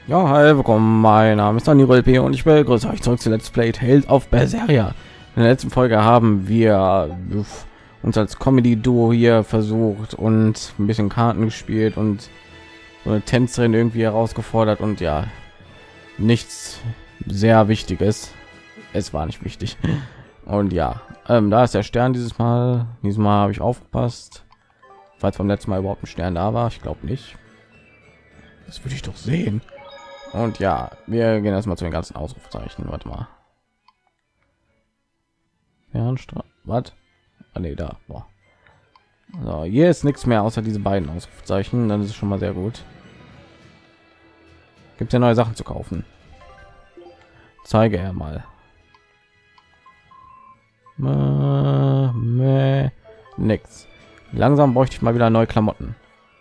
Ja, hi, willkommen. Mein Name ist Daniel P. und ich begrüße euch zurück zu Let's Play Tales of Berseria. In der letzten Folge haben wir uns als Comedy-Duo hier versucht und ein bisschen Karten gespielt und so eine Tänzerin irgendwie herausgefordert und ja, nichts sehr Wichtiges. Es war nicht wichtig. Und ja, da ist der Stern dieses Mal. Dieses Mal habe ich aufgepasst, falls beim letzten Mal überhaupt ein Stern da war. Ich glaube nicht. Das würde ich doch sehen. Und ja, wir gehen erstmal zu den ganzen Ausrufezeichen. Warte mal. Fernstraße. Was? Ah, nee, da. Boah. So, hier ist nichts mehr außer diese beiden Ausrufezeichen. Dann ist es schon mal sehr gut. Gibt es ja neue Sachen zu kaufen? Zeige er mal. Nix. Langsam bräuchte ich mal wieder neue Klamotten.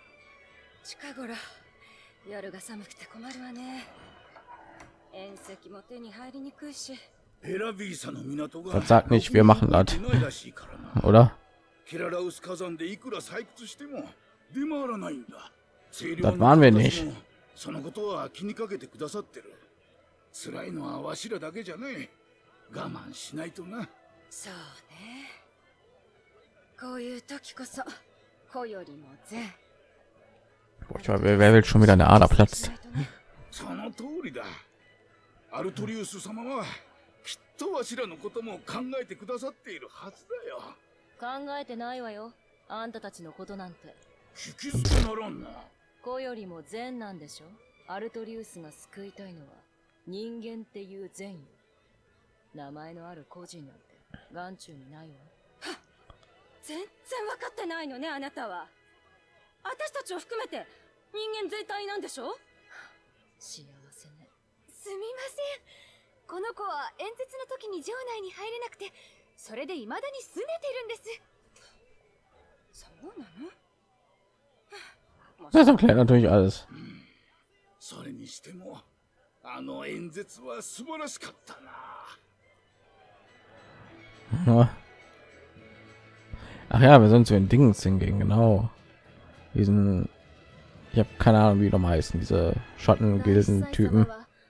Das sagt nicht, wir machen das, oder? Das waren wir nicht. 辛いのはわしらだけじゃねえ。我慢しないとな。そうね。こういう時こそ子よりも善。 Wer will schon wieder eine Ader platzt? その通りだ。アルトリウス様はきっとわしらのことも考えてくださっているはずだよ。考えてないわよ。あんたたちのことなんて。聞き捨てならんな。子よりも善なんでしょ。アルトリウスが救いたいのは。人間っていう善よ。名前のある個人なんて眼中にないわ。全然分かってないのね、あなたは。私たちを含めて人間全体なんでしょ。幸せね。すみません。この子は演説の時に城内に入れなくて、それで未だに拗ねてるんです。そうなの？ Das erklärt natürlich alles. それにしても。あの演説は素晴らしかったな。 Ach ja, wir sind zu den Dingen hingegen, genau. Diesen, ich habe keine Ahnung, wie die nochmal heißen, diese Schattengilden-Typen.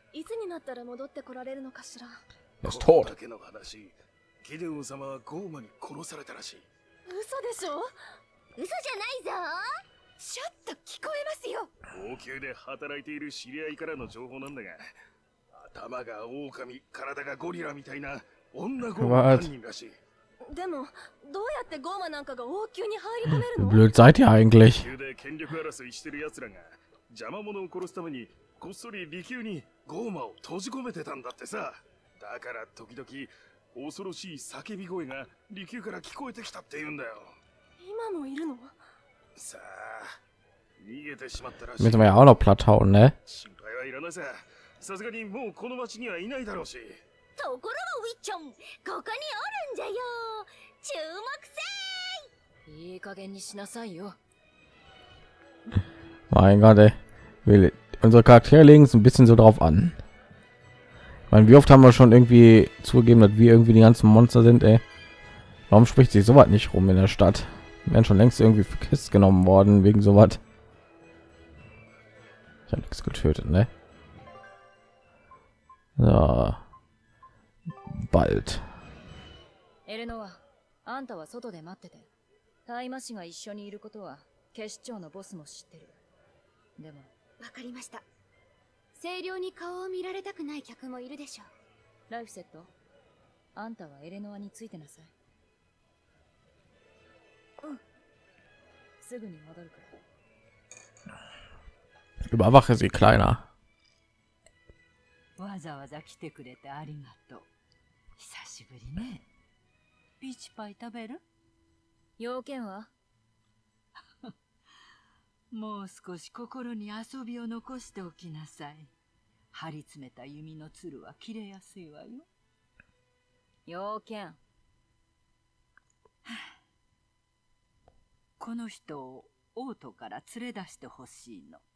Er ist tot. ギデオン様はゴーマに殺されたらしい。 嘘でしょ？嘘じゃないぞ。ちょっと聞こえますよ。 王宮で働いている知り合いからの情報なんだが、頭が狼、体がゴリラみたいな女ゴーマ犯人らしい。でも、どうやってゴーマなんかが王宮に入り込めるの？ Wie blöd seid ihr eigentlich? 王宮で権力争いしてる奴らが邪魔者を殺すためにこっそり離宮にゴーマを閉じ込めてたんだってさ。だから時々恐ろしい叫び声が離宮から聞こえてきたって言うんだよ。今もいるの？ Müssen wir ja auch noch platt hauen, ne? 心配はいらないさ。さすがにもうこの町にはいないだろうし。ところがウィッチョン、ここにおるんじゃよ。注目せい。いい加減にしなさいよ。 Mein Gott, ey. Unsere Charaktere legen es ein bisschen so drauf an. Ich meine, wie oft haben wir schon irgendwie zugegeben, dass wir irgendwie die ganzen Monster sind, ey? Warum spricht sich sowas nicht rum in der Stadt? Wir wären schon längst irgendwie für Kist genommen worden wegen sowas. Ich habe nichts getötet, ne? So. Bald. エレノア、あんたは外で待ってて。大魔師が一緒にいることは警視庁のボスも知ってる。でも、 わかりました。清涼に顔を見られたくない客もいるでしょう。 ライフセット、あんたはエレノアについてなさい。うん。すぐに戻るから。 Überwache sie, Kleiner. わざわざ来てくれてありがとう。久しぶりね。ピーチパイ食べる？ 要件は？ もう少し心に遊びを残しておきなさい。張り詰めた弓のつるは切れやすいわよ。 要件。 この人を王都から連れ出してほしいの。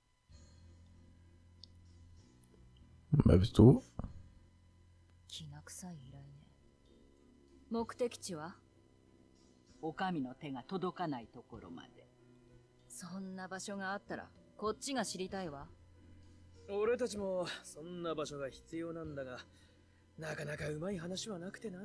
Wer bist du? 気が臭い依頼ね。目的地は？ お上の手が届かないところまで。 そんな場所があったらこっちが知りたいわ。 俺俺たちもそんな場所が必要なんだが、なかなかうまい話はなくてな。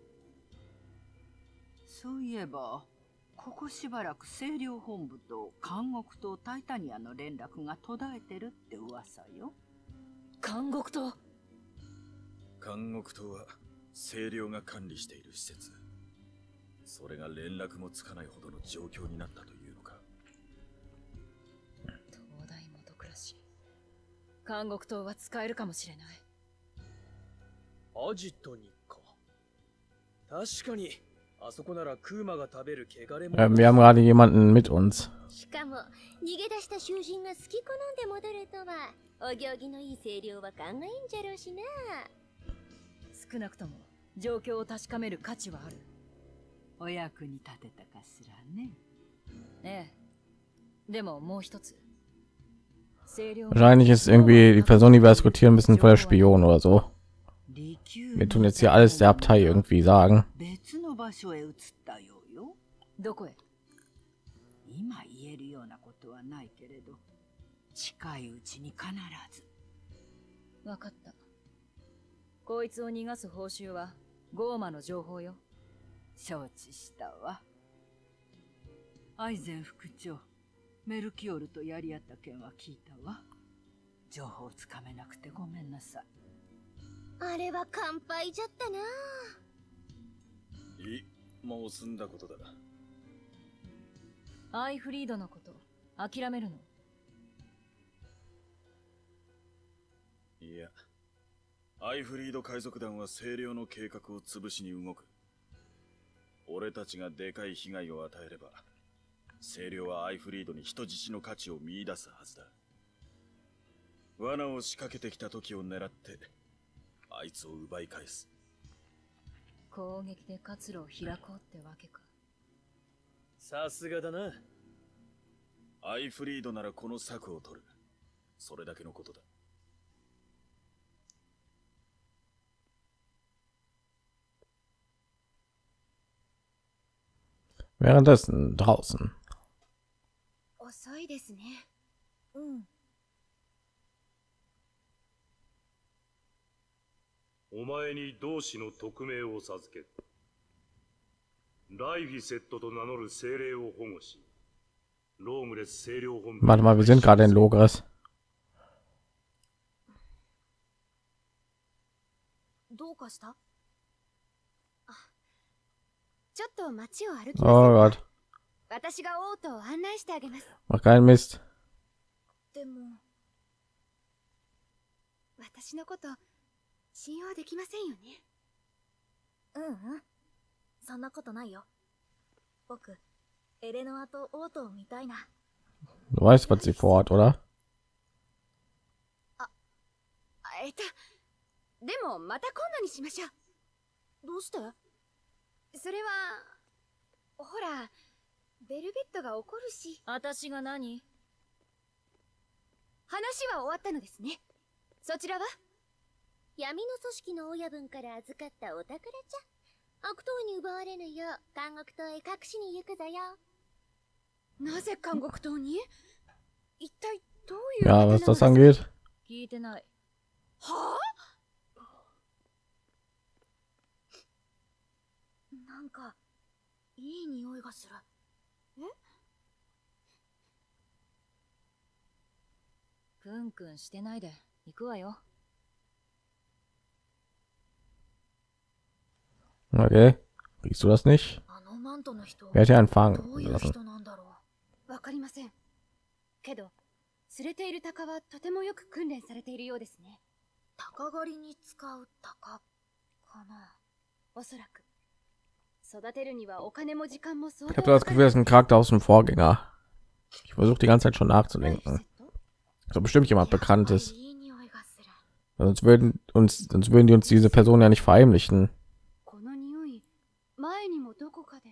そういえば、ここしばらく清涼本部と監獄とタイタニアの連絡が途絶えてるって噂よ。 監獄と監獄とは清涼が管理している施設。それが連絡もつかないほどの状況になったというのか。 東大元暮らし。監獄島は使えるかもしれない。 アジトにか。確かに、あそこならクーマが食べる汚れも。 Wir haben gerade jemanden mit uns. しかも逃げ出した囚人が好き好んで戻るとはお行儀のいい清涼は考えんじゃろうしな。 少なくとも状況を確かめる価値はある。 お役に立てたかしらね。 ええ。でももう一つ。 Wahrscheinlich ist irgendwie die Person, die wir diskutieren müssen, voll der Spion oder so. Wir tun jetzt hier alles der Abtei irgendwie sagen. 別の場所へ移ったようよ。 どこへ？ 今言えるようなことはないけれど、近いうちに必ず。 わかった。こいつを逃がす報酬はゴーマの情報よ。 承知したわ。アイゼン副長、メルキオルとやり合った件は聞いたわ。情報つかめなくてごめんなさい。 あれは乾杯じゃったな。 いい、もう済んだことだ。 アイフリードのこと諦めるの？ いや、アイフリード海賊団は清涼の計画を潰しに動く。俺たちがでかい被害を与えれば、清涼はアイフリードに人質の価値を見出すはずだ。罠を仕掛けてきた時を狙って、あいつを奪い返す。 攻撃で活路を開こうってわけか。 さすがだな。 アイフリードならこの策を取る。それだけのことだ。 Währenddessen draußen. 遅いですね。うん。 お前に同志の匿名を授ける。ライフィセットと名乗る精霊を保護し、ローグレス清涼本部。 Warte mal, wir sind gerade in Logres. どうかした？ちょっと街を歩きます。 Oh Gott. 私が王都を案内してあげます。 Mach keinen Mist. でも、私のこと信用できませんよね。そんなことないよ。僕、エレノアと王都を見たいな。 Du weißt, was sie vorhat, oder? でもまた今度にしましょう。どうして？それはほら、ベルベットが怒るし。 私が何？ 話は終わったのですね。そちらは？闇の組織の親分から預かったお宝じゃ。悪党に奪われぬよう監獄島へ隠しに行くぞよ。なぜ監獄島に？一体どういう？ Ja, was das angeht. 聞いてない。 はあ？なんかいい匂いがする。 クンクンしてないで行くわよ。 Okay. Riechst du das nicht? あのマントの人、 Wer hat hier einen Fang どういう gelassen? 人なんだろう。わかりません。けど、連れている鷹はとてもよく訓練されているようですね。鷹狩りに使う鷹かな。おそらく。育てるにはお金も時間も相 Ich 当 habe das Gefühl, das ist ein Charakter aus dem Vorgänger. Ich versuche die ganze Zeit schon nachzudenken. So bestimmt jemand Bekanntes. Sonst würden die uns diese Person ja nicht verheimlichen. この匂い、前にもどこかで。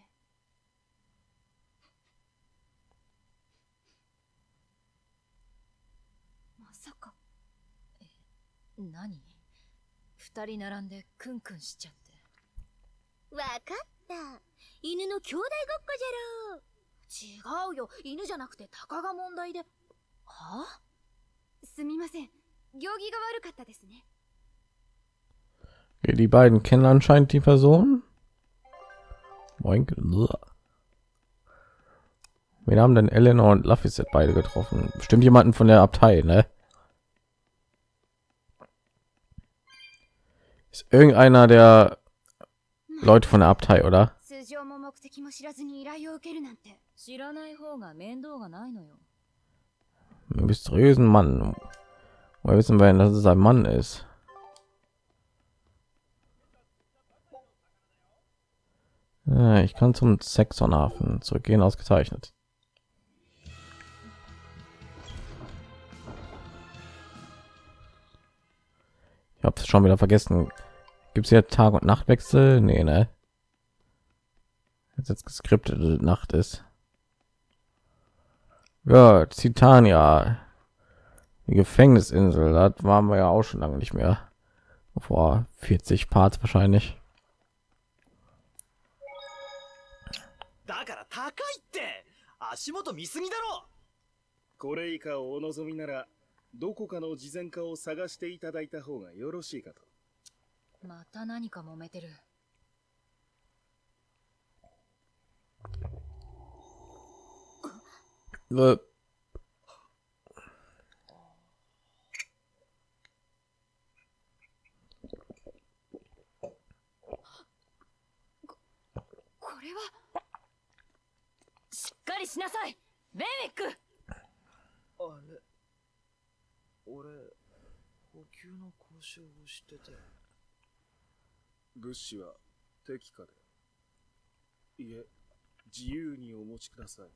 まさか。 何？二人並んでクンクンしちゃって。 わかった。犬の兄弟ごっこじゃろう。違うよ。犬じゃなくて鷹が問題で。はあ？すみません。 Ja, die beiden kennen anscheinend die Person. Moin. Wir haben dann Eleanor und Laphicet beide getroffen. Bestimmt jemanden von der Abtei, ne? Ist irgendeiner der Leute von der Abtei, oder? Einen mysteriösen Mann. Woher wissen wir denn, dass es ein Mann ist? Ja, ich kann zum Saxonhafen zurückgehen, ausgezeichnet. Ich habe es schon wieder vergessen. Gibt es hier Tag- und Nachtwechsel? Nee, ne? Jetzt geskriptete Nacht ist. Ja, Titania. Die Gefängnisinsel, da waren wir ja auch schon lange nicht mehr. Vor 40 Parts wahrscheinlich. だから高いって足元見すぎだろ。 これ以下をお望みならどこかの慈善家を探していただいた方がよろしいかと。 また何か揉めてる。これはしっかりしなさい、ベンウィック。 あれ、俺補給の交渉をしてて。 物資は適価で、いえ自由にお持ちください。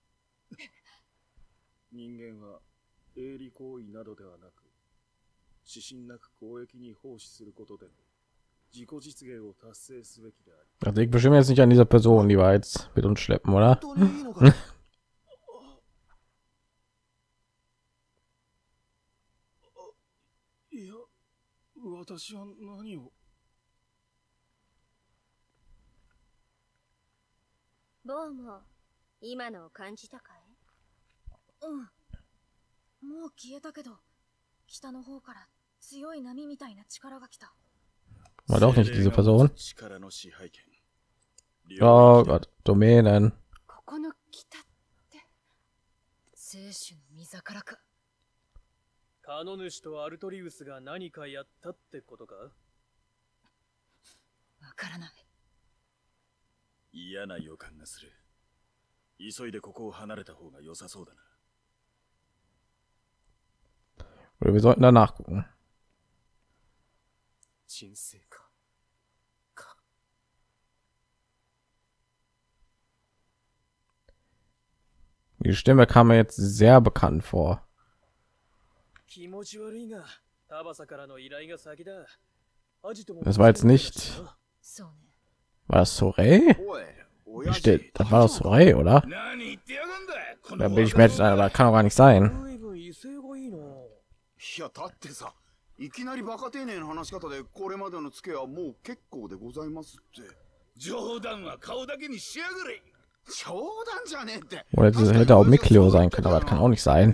人間は営利行為などではなく、指針なく交易に奉仕することで自己実現を達成すべきである。 Das liegt bestimmt jetzt nicht an dieser Person, die wir jetzt mit uns schleppen, oder? いや、私は何を。 ボーも今のを感じたかい？ うん。もう消えたけど、北の方から強い波みたいな力が来た。 War doch nicht diese Person. Oh Gott, Domänen. ここの北って聖主の御宝か。 カノ主とアルトリウスが何かやったってことか？わからない。 嫌な予感がする。急いでここを離れた方が良さそうだな。 Oder wir sollten danach gucken. 沈静か。 Die Stimme kam mir jetzt sehr bekannt vor. 気持ち悪いが、タバサからの依頼が先だ。 Das war jetzt nicht. War das Sorey? Hier steht, das war das Sorey, oder? Da bin ich mir jetzt, da kann doch gar nicht sein. いや、だってさ、いきなりバカ丁寧な話し方でこれまでの付けはもう結構でございますって。 冗談は顔だけにしやがれ。 冗談じゃねえって。 Oder das hätte auch Mikleo sein können, aber das kann auch nicht sein.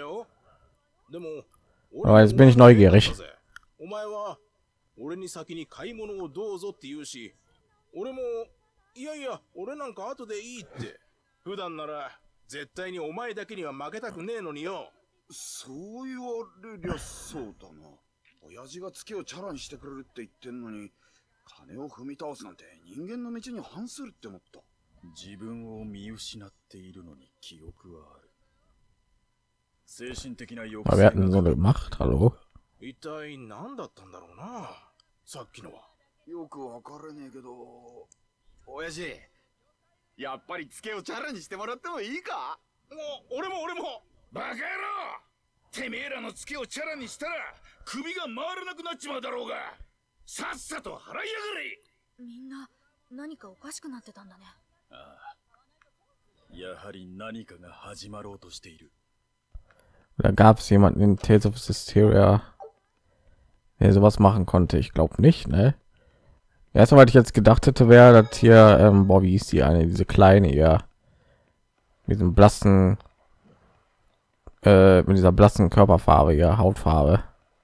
Aber jetzt bin ich neugierig. お前は俺に先に買い物をどうぞって言うし、俺もいやいや俺なんか後でいいって。普段なら絶対にお前だけには負けたくねえのによ。 そう言われりゃそうだな。親父が月をチャラにしてくれるって言ってんのに、金を踏み倒すなんて人間の道に反するって思った。 自分を見失っているのに記憶はある。精神的な欲 Aber wir hatten so eine Macht, hallo? 一体何だったんだろうな、さっきのは。 よくわからねえけど、親父、やっぱり月をチャラにしてもらってもいいか？ 俺もバカ野郎！てめえらのツケをチャラにしたら首が回らなくなっちまうだろうが、さっさと払いやがれ！ みんな何かおかしくなってたんだね。 ああ、やはり何かが始まろうとしている。 Da gab es jemanden in Tales of Hysteria, der sowas machen konnte. Ich glaube nicht, ne? Erstmal, was ich jetzt gedacht hätte, wäre, dass hier, boah, wie hieß die eine, diese kleine hier, mit diesem blassen, mit dieser blassen Körperfarbe, ja, Hautfarbe.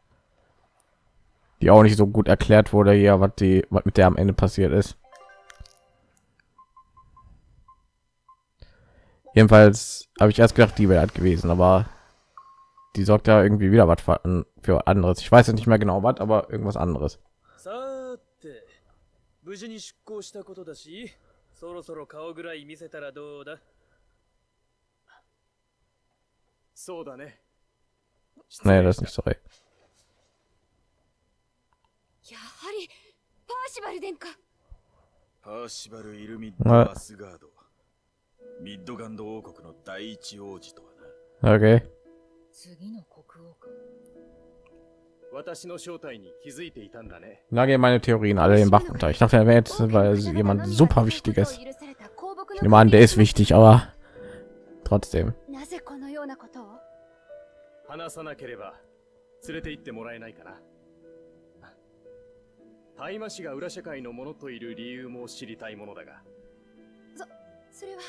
die auch nicht so gut erklärt wurde hier, was mit der am Ende passiert ist. Jedenfalls habe ich erst gedacht, die wäre halt gewesen, aber die sorgt ja irgendwie wieder was für anderes. Ich weiß ja nicht mehr genau was, aber irgendwas anderes. 無事に出航したことだし、そろそろ顔ぐらい見せたらどうだ。そうだね。 Nee, das ist nicht so. やはりパーシバル殿下。 パーシバル・イルミッド・アスガード。ミッドガンド王国の第一王子とはな。 Okay. 次の国王か。 私の正体に気づいていたんだね。 Da gehen meine Theorien alle den Bach runter. Ich dachte, er wäre jetzt weil jemand super Wichtiges. Ich nehme an, der ist wichtig, aber trotzdem. なぜこのようなことを？ 話さなければ連れて行ってもらえないかな。大麻氏が裏社会のものといる理由も知りたいものだが。 それは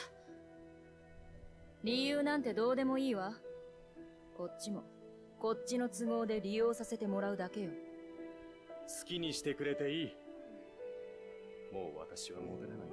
理由なんてどうでもいいわ。こっちもこっちの都合で利用させてもらうだけよ。 好きにしてくれていい。もう私は戻れないんだ。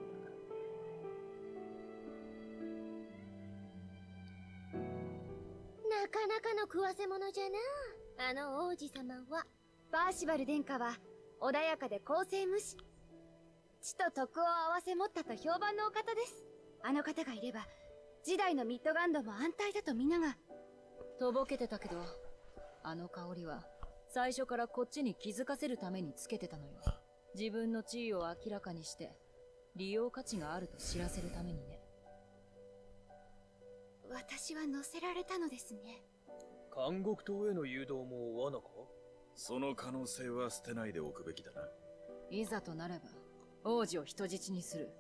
なかなかの食わせ者じゃな。あの王子様は。パーシバル殿下は穏やかで公正無視。知と徳を合わせ持ったと評判のお方です。あの方がいれば時代のミッドガンドも安泰だと皆が。 とぼけてたけど、あの香りは最初からこっちに気づかせるためにつけてたのよ。自分の地位を明らかにして利用価値があると知らせるためにね。 私は乗せられたのですね。 監獄島への誘導も罠か？ その可能性は捨てないでおくべきだな。 いざとなれば王子を人質にする。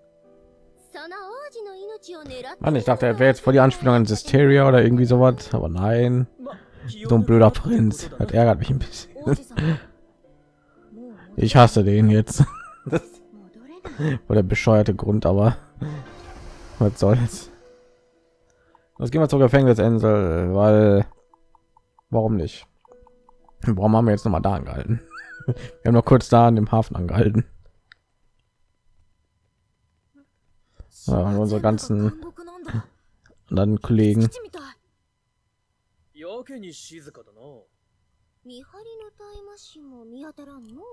Mann, ich dachte, er wäre jetzt voll die Anspielung an Systeria oder irgendwie sowas, aber nein. So ein blöder Prinz. Das ärgert mich ein bisschen. Ich hasse den jetzt. War der bescheuerte Grund, aber was soll's. Jetzt gehen wir zur Gefängnisinsel, weil warum nicht? Warum haben wir jetzt noch mal da angehalten? Wir haben noch kurz da an dem Hafen angehalten. Ja, und unsere ganzen anderen Kollegen. やけに静かだな。 見張りの大麻師も見当たらんの。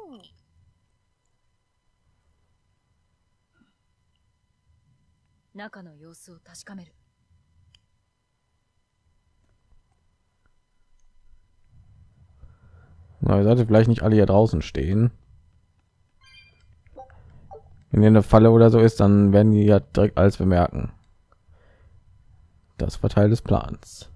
中の様子を確かめる。 Na, ihr solltet vielleicht nicht alle hier draußen stehen. Wenn hier eine Falle oder so ist, dann werden die ja direkt alles bemerken. Das war Teil des Plans.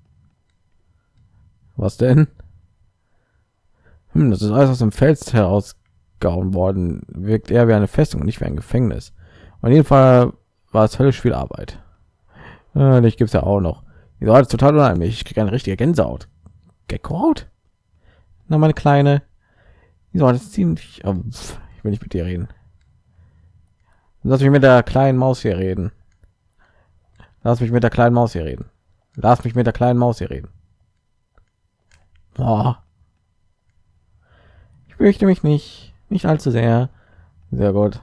Was denn? Das ist alles aus dem Fels herausgehauen worden. Wirkt eher wie eine Festung und nicht wie ein Gefängnis. Auf jeden Fall war es höllisch viel Arbeit. Dich gibt's ja auch noch. Die Leute total unheimlich. Ich kriege eine richtige Gänsehaut. Geckohaut? Na, meine Kleine. Die Sorte ist ziemlich... ich will nicht mit dir reden. Lass mich mit der kleinen Maus hier reden. Lass mich mit der kleinen Maus hier reden. Lass mich mit der kleinen Maus hier reden. Boah. Ich fürchte mich nicht. Nicht allzu sehr. Sehr gut.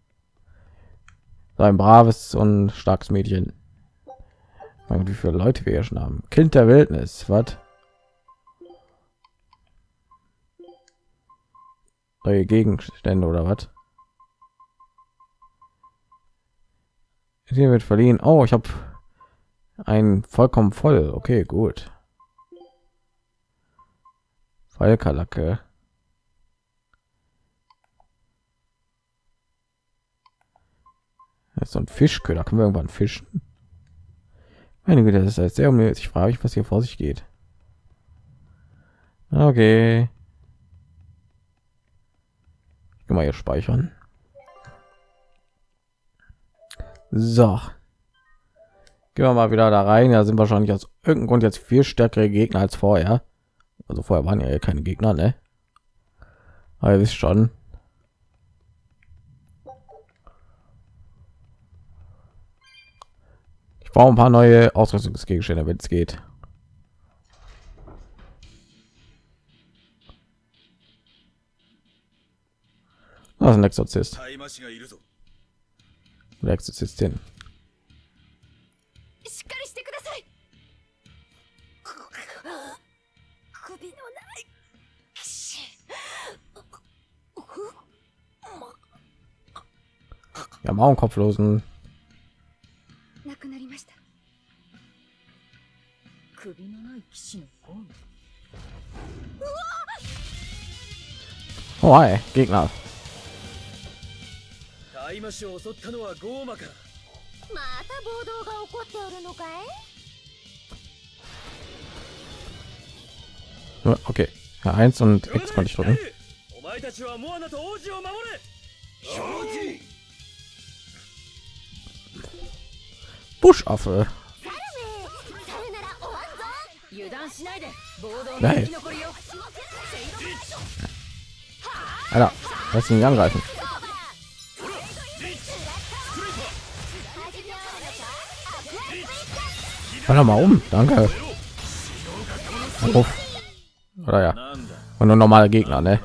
So ein braves und starkes Mädchen. Mein Gott, wie viele Leute wir hier schon haben. Kind der Wildnis. Was? Neue Gegenstände oder was? Hier wird verliehen. Oh, ich habe ein vollkommen voll. Okay, gut. Falkalacke. Das ist so ein Fischköder. Können wir irgendwann fischen? Meine Güte, das ist sehr unnötig. Ich frage mich, was hier vor sich geht. Okay. Ich kann mal hier speichern. So. Gehen wir mal wieder da rein. Ja, sind wahrscheinlich aus irgendeinem Grund jetzt viel stärkere Gegner als vorher. Also vorher waren ja keine Gegner, ne? Aber ihr wisst schon. Ich brauche ein paar neue Ausrüstungsgegenstände, wenn es geht. Das ist ein Exorzist. Oder Exorzistin. しっかりしてください。首のない騎士。 Ja, Mauenkopflosen. 亡くなりました。 首のない騎士のゴーム。 Oh, hi, Gegner. 大魔師を襲ったのはゴーマか。 また暴動が起こっておるのかい？ Okay, ja, 1 und X konnte ich drücken. お前たちはモアナと王子を守れ。 Buschaffe. Geil. Alter, lass ihn nicht angreifen. Fall mal um, danke. Oh. Oder ja. Und nur normale Gegner, ne?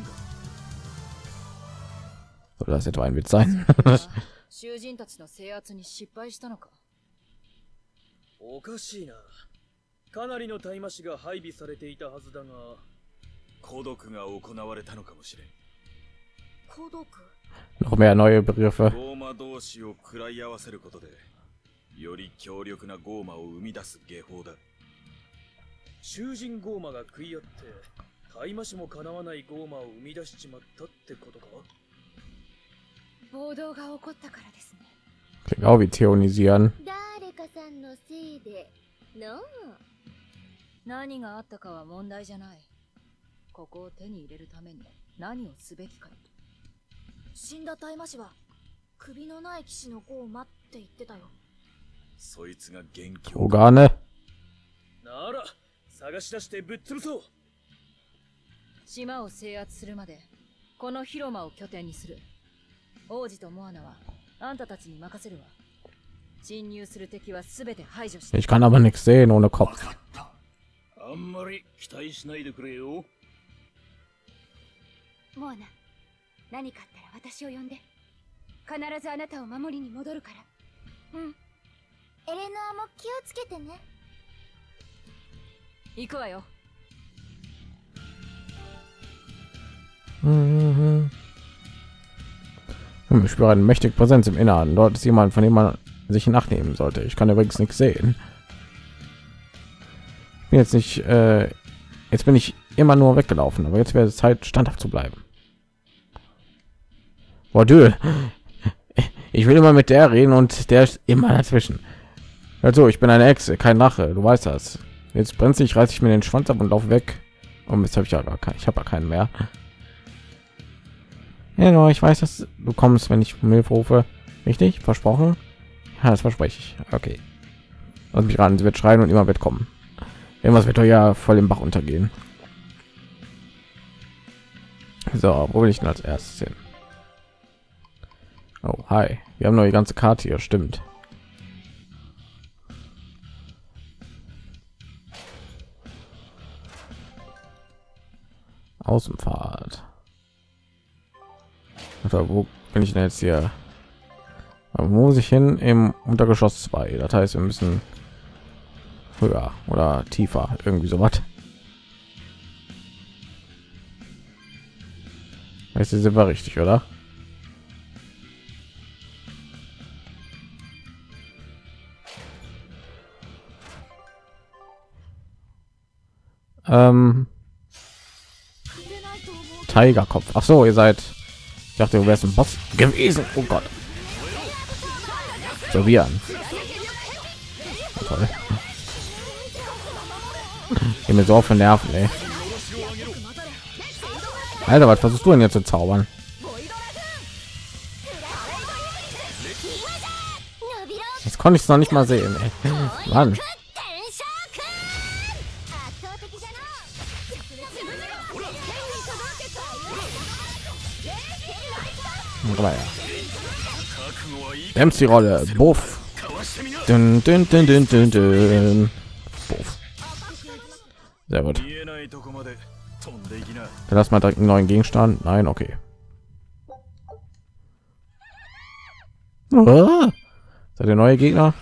Soll das etwa ein Witz sein? 囚人たちの制圧に失敗したのか。 おかしいな。かなりの大魔師が配備されていたはずだが、 孤独が行われたのかもしれん。 孤独。 Noch mehr neue Begriffe. ゴーマ同士を食らい合わせることで、より強力なゴーマを生み出す技法だ。 囚人ゴーマが食い合って、大魔師もかなわないゴーマを生み出しちまったってことか。 暴動が起こったからですね。 Klingt auch wie Theonisieren. 誰かさんのせいでの。 何があったかは問題じゃない。ここを手に入れるために何をすべきか。 死んだ大魔師は首のない騎士の子を待って言ってたよ。 そいつが元気 Organe. なら探し出してぶっ潰そう。 島を制圧するまでこの広間を拠点にする。王子とモアナはあんたたちに任せるわ。侵入する敵はすべて排除して。 Ich kann aber nichts sehen ohne Kopf. あんまり期待しないでくれよ。 モアナ、何かあったら私を呼んで。必ずあなたを守りに戻るから。うん。エレノアも気をつけてね。 行くわよ。 Ich spüre eine mächtige Präsenz im Inneren. Dort ist jemand, von dem man sich in Acht nehmen sollte. Ich kann übrigens nichts sehen. Ich bin jetzt nicht. Jetzt bin ich immer nur weggelaufen, aber jetzt wäre es Zeit, standhaft zu bleiben. Boah, du. Ich will immer mit der reden und der ist immer dazwischen. Also, ich bin eine Echse, kein Rache. Du weißt das. Jetzt brenzlig reiße ich mir den Schwanz ab und laufe weg. Und jetzt habe ich ja gar keinen. Ich habe ja keinen mehr. Ja, ich weiß, dass du kommst, wenn ich um Hilfe rufe. Richtig? Versprochen? Ja, das verspreche ich. Okay. Lass mich ran, sie wird schreien und immer wird kommen. Irgendwas wird doch ja voll im Bach untergehen. So, wo will ich denn als erstes hin? Oh, hi. Wir haben noch die ganze Karte hier, stimmt. Außenfahrt. Oder wo bin ich denn jetzt hier? Aber wo muss ich hin? Im Untergeschoss 2. Das heißt, wir müssen höher oder tiefer, irgendwie so was. Jetzt sind wir richtig, oder? Tigerkopf. Ach so, ihr seid. Ich dachte, du wärst ein Boss gewesen. Oh Gott. So wie an. Toll. Ich mir so auf den Nerven, ey. Alter, was versuchst du denn jetzt zu zaubern? Das konnte ich noch nicht mal sehen, ey. Mann. Dämpft die Rolle. Buff. Dün, dün, dün, dün, dün, dün. Buff. Sehr gut. Dann lass mal direkt einen neuen Gegenstand. Nein, okay. Oh, seid ihr neue Gegner?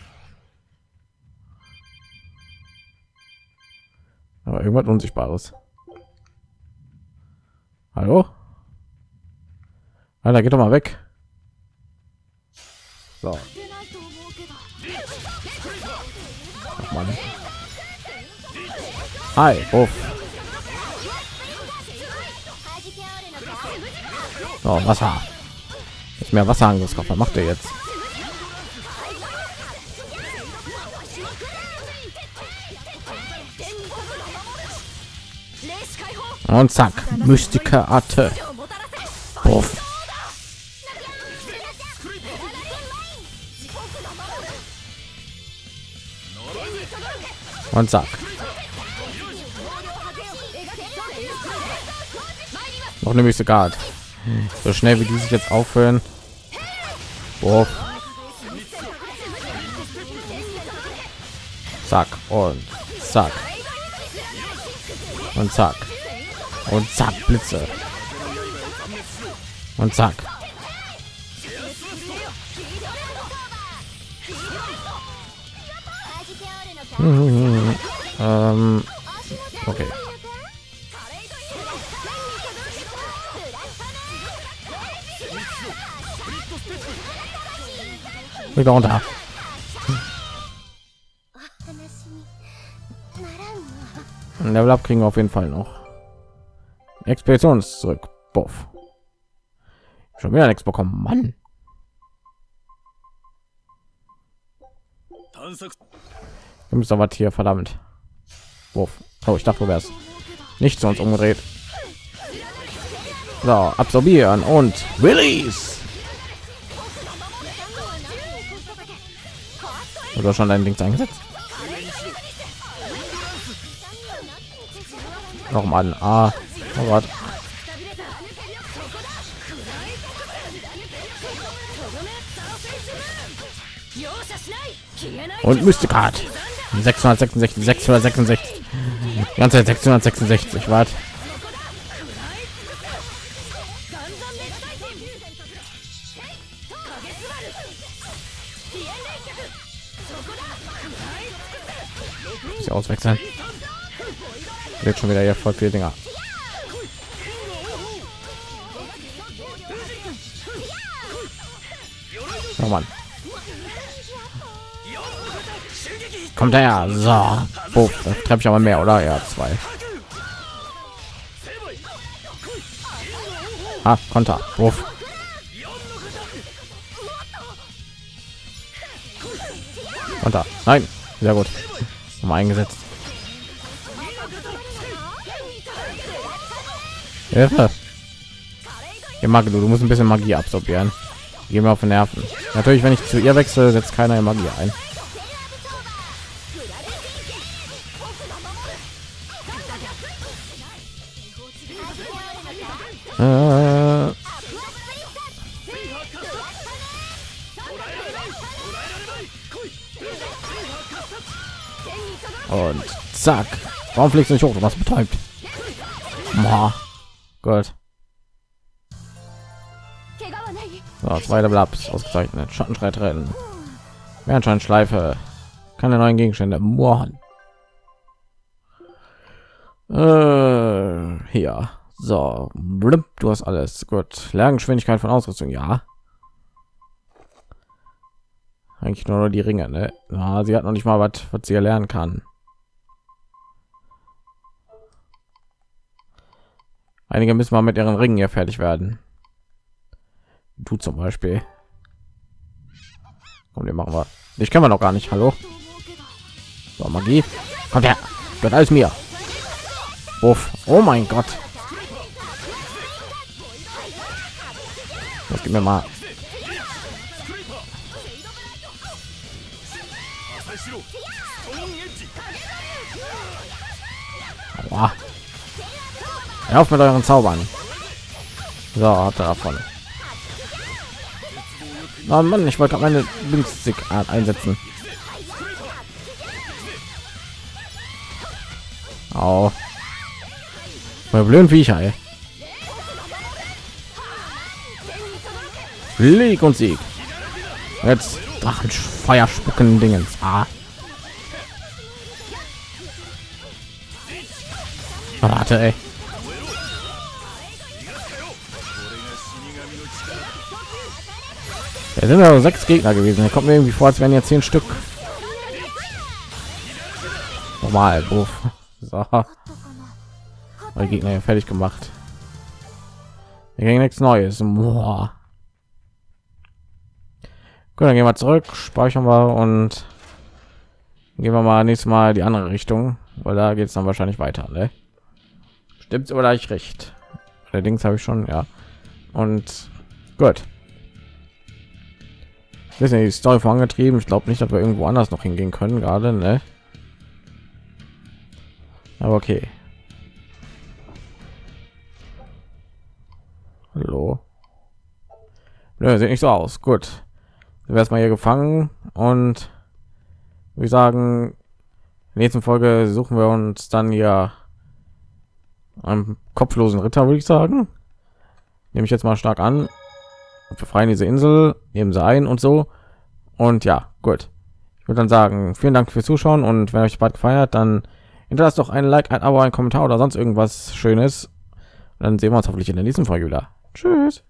Aber irgendwas Unsichtbares. Hallo? Alter, geht doch mal weg. So. Ach, Mann. Hi, Uff. So, Wasser. Ist mehr Wasserangriffskopf. Was macht er jetzt? Und zack, mystische Arte. Puff. Und zack. Noch eine Mystic Art. So schnell wie die sich jetzt aufhören. Puff. Zack und zack. Und zack. Und zack, Blitze. Und zack. Okay. Wieder runter. Ein Level Up kriegen wir auf jeden Fall noch. Expedition ist zurück. Boff. Schon wieder nichts bekommen, Mann. Wir müssen aber hier, verdammt. Boff. Oh, ich dachte, du wärst nicht zu uns umgedreht. So, absorbieren und release. Oder schon dein Ding eingesetzt? Noch mal an. Oh Gott. Und Mystikat 666 666 die ganze Zeit 666. Warte. Sie auswechseln. Wird schon wieder hier voll viele Dinger. Oh Mann. Kommt her. So. Oh, da treffe ich aber mehr, oder? Ja, 2. Ah, Konter. Uff. Konter. Nein. Sehr gut. Mal eingesetzt. Hilfe. Hier, Magie, du musst ein bisschen Magie absorbieren. Geh mir auf den Nerven. Natürlich, wenn ich zu ihr wechsle, setzt keiner Magie ein. Und zack. Warum fliegst du nicht hoch? Du warst betäubt. Gut. So, 2 Level Ups ausgezeichnet. Schattenstreitrennen. Schleife. Keine neuen Gegenstände. Hier. So. Blip, du hast alles. Gut. Lerngeschwindigkeit von Ausrüstung. Ja. Eigentlich nur die Ringe, ne? Na, sie hat noch nicht mal was sie lernen kann. Einige müssen mal mit ihren Ringen hier fertig werden. Du zum Beispiel. Und wir machen wir. Ich kann man noch gar nicht. Hallo. So, Magie. Kommt her. Wird alles mir. Uff. Oh mein Gott. Das gibt mir mal. Aua. Hör auf mit euren Zaubern. So, habt ihr davon. Oh Mann, ich wollte meine Linksstick-Art einsetzen. Au. Meine blöden Viecher, ey. Leg und Sieg. Jetzt Drachenfeuer spucken Dingens. Ah. Warte, ey. Es sind ja 6 Gegner gewesen. Da kommt mir irgendwie vor, als wären ja 10 Stück. Normal, Buff. So. Die Gegner ja fertig gemacht. Wir kriegen nichts Neues. Boah. Gut, dann gehen wir zurück, speichern wir und gehen wir mal nächstes Mal die andere Richtung, weil da geht es dann wahrscheinlich weiter. Ne? Stimmt's oder ich recht? Allerdings habe ich schon, ja. Und gut. Wir sind die Story vorangetrieben. Ich glaube nicht, dass wir irgendwo anders noch hingehen können gerade, ne? Aber okay. Hallo. Nö, sieht nicht so aus. Gut. Sind wir erstmal hier gefangen und wir sagen, in der nächsten Folge suchen wir uns dann hier einen kopflosen Ritter, würde ich sagen. Nehme ich jetzt mal stark an. Und befreien diese Insel, nehmen sie ein und so. Und ja, gut. Ich würde dann sagen, vielen Dank fürs Zuschauen und wenn euch bald gefallen hat, dann hinterlasst doch ein Like, ein Abo, ein Kommentar oder sonst irgendwas Schönes. Und dann sehen wir uns hoffentlich in der nächsten Folge wieder. Tschüss.